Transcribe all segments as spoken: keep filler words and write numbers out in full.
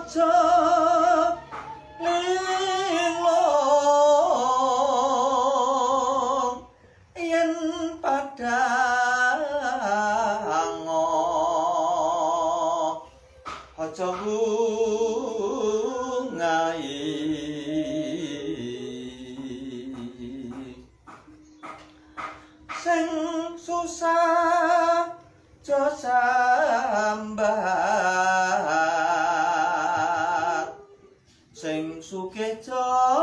aja linglung yen padang aja ngai sing susah jo sambat sing sugih jo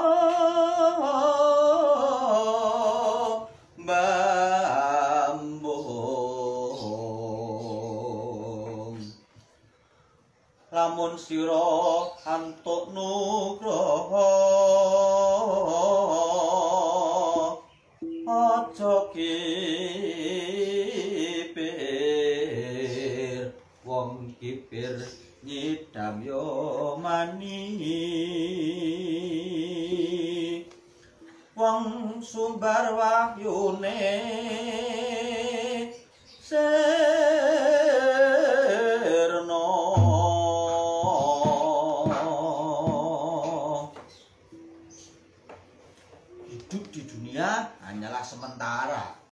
mbambung lamun sira antuk nugraha aja kipir wong kipir nyidam yo mani wong sumbar wahyune sirna hidup di dunia hanyalah sementara.